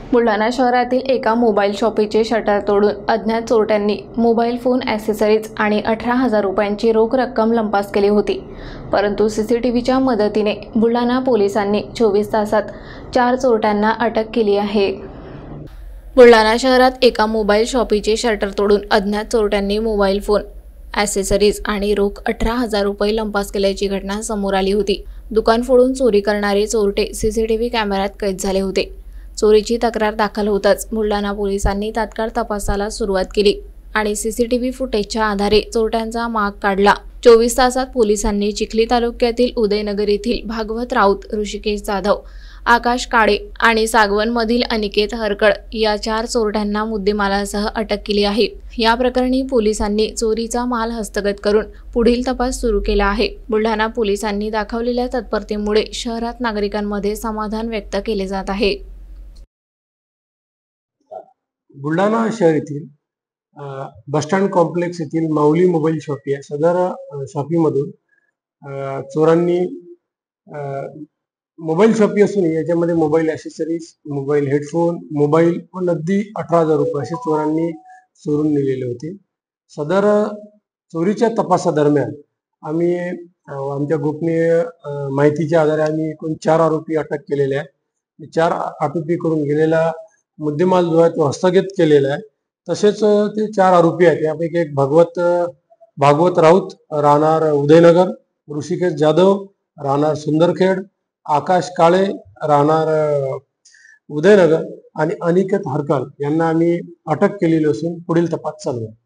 बुलढाणा शहरातील एका mobile शॉपीचे shutter तोडून अज्ञात चोरट्यांनी मोबाईल फोन ॲक्सेसरीज आणि 18,000 रुपयांची रोख रक्कम लंपास केली होती। परंतु सीसीटीव्हीच्या मदतीने बुलढाणा पोलिसांनी 24 तासात 4 चोरट्यांना अटक केली आहे। बुलढाणा शहरात एका मोबाईल शॉपीचे शटर तोडून अज्ञात चोरट्यांनी मोबाईल फोन, ॲक्सेसरीज आणि रोख 18,000 रुपये लंपास केल्याची घटना समोर आली होती। दुकान फोडून चोरी करणारे चोरटे सीसीटीव्ही कॅमेऱ्यात कैद झाले होते। चोरीची तक्रार दाखल होताच बुलढाणा पोलिसांनी तात्काळ तपासाला सुरुवात केली आणि सीसीटीव्ही फुटेजच्या आधारे चोरट्यांचा माग काढला। 24 तासात पोलिसांनी चिखली तालुक्यातील उदयनगर येथील भागवत राऊत, ऋषिकेश जाधव, आकाश काळे आणि सागवनमधील अनिकेत हरकळ या 4 चोरट्यांना मुद्देमालासह अटक केली आहे। या प्रकरणी पोलिसांनी चोरीचा माल हस्तगत करून पुढील तपास सुरू केला आहे। बुलढाणा पोलिसांनी दाखवलेल्या तत्परतेमुळे शहरात नागरिकांमध्ये समाधान व्यक्त केले जात आहे। बुलढाणा शहर येथील बसस्टँड कॉम्प्लेक्स येथील माऊली मोबाईल शॉपी आहे। सदर शॉपीमधून चोरांनी मोबाईल शॉपी असून याच्यामध्ये mobile accessories, mobile headphone, mobile व नगदी 18,000 रुपये असे चोरांनी चोरून नेलेले होते। सदर चोरीच्या तपासादरम्यान आम्ही आमच्या गोपनीय माहितीच्या आधारे आम्ही एकूण 4 आरोपी अटक केलेले आहेत। 4 आरोपी करून गेलेला मुद्देमाल जो आहे तो हस्तगत केलेला आहे। तसेच ते 4 आरोपी आहेत, त्यापैकी एक भागवत राऊत राहणार उदयनगर, ऋषिकेश जाधव राहणार सुंदरखेड, आकाश काळे राहणार उदयनगर आणि अनिकेत हरकळ यांना आम्ही अटक केलेली असून पुढील तपास चालू आहे।